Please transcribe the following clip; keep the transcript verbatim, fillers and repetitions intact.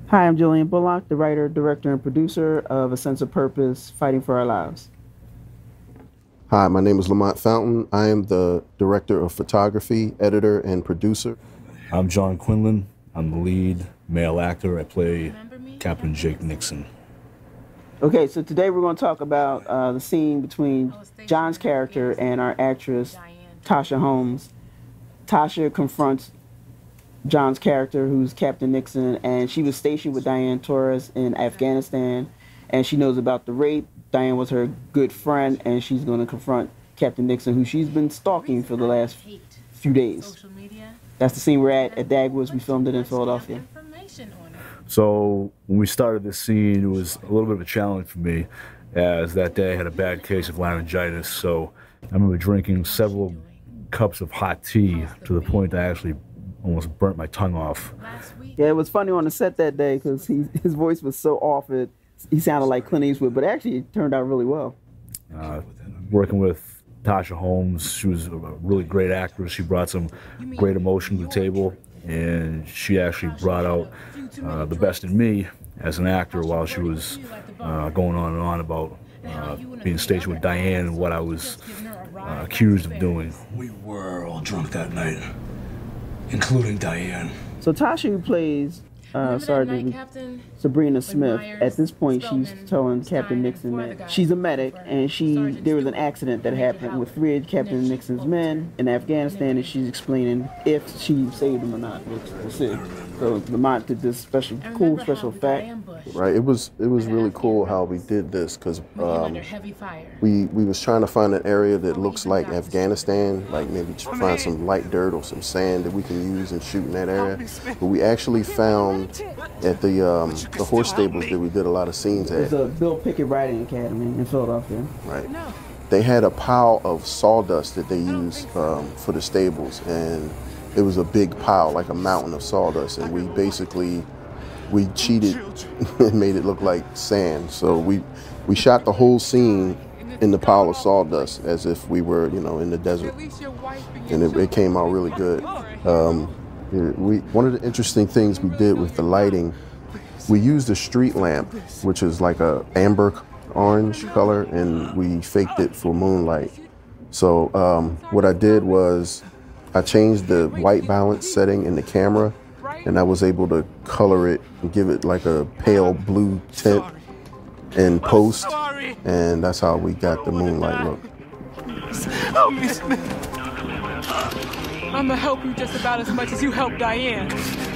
Hi, I'm Jillian Bullock, the writer, director, and producer of A Sense of Purpose, Fighting for Our Lives. Hi, my name is Lamont Fountain. I am the director of photography, editor, and producer. I'm John Quinlan. I'm the lead male actor. I play Captain Jake Nixon. Okay, so today we're going to talk about uh, the scene between John's character and our actress, Tasha Holmes. Tasha confronts John's character, who's Captain Nixon, and she was stationed with Diane Torres in Afghanistan, and she knows about the rape. Diane was her good friend, and she's going to confront Captain Nixon, who she's been stalking for the last few days. That's the scene we're at at Dagwoods. We filmed it in Philadelphia. So when we started this scene, it was a little bit of a challenge for me, as that day I had a bad case of laryngitis. So I remember drinking several cups of hot tea to the point I actually almost burnt my tongue off. Yeah, it was funny on the set that day because his voice was so off. It he sounded like Clint Eastwood, but actually it turned out really well. Uh, working with Tasha Holmes, she was a really great actress. She brought some great emotion to the table, and she actually brought out uh, the best in me as an actor while she was uh, going on and on about uh, being stationed with Diane and what I was uh, accused of doing. We were all drunk that night, including Diane. So Tasha, who plays uh, Sergeant night, Sabrina Smith, at this point she's telling Captain Nixon that she's a medic, and she there was an accident that happened with three of Captain Nixon's men in Afghanistan, and she's explaining if she saved them or not. We'll see. So Lamont did this special, cool special effect. Right, it was it was really cool how we did this because um, we we was trying to find an area that looks like Afghanistan, like maybe find some light dirt or some sand that we can use and shoot in that area. But we actually found at the um, the horse stables that we did a lot of scenes at. It's a Bill Pickett Riding Academy in Philadelphia. Right. They had a pile of sawdust that they used um, for the stables, and it was a big pile, like a mountain of sawdust, and we basically we cheated and made it look like sand. So we we shot the whole scene in the pile of sawdust as if we were, you know, in the desert, and it, it came out really good. Um, we one of the interesting things we did with the lighting, we used a street lamp, which is like a amber orange color, and we faked it for moonlight. So um, what I did was I changed the white balance setting in the camera, and I was able to color it and give it like a pale blue tint in post, and that's how we got the moonlight look. I'm gonna help you just about as much as you helped Diane.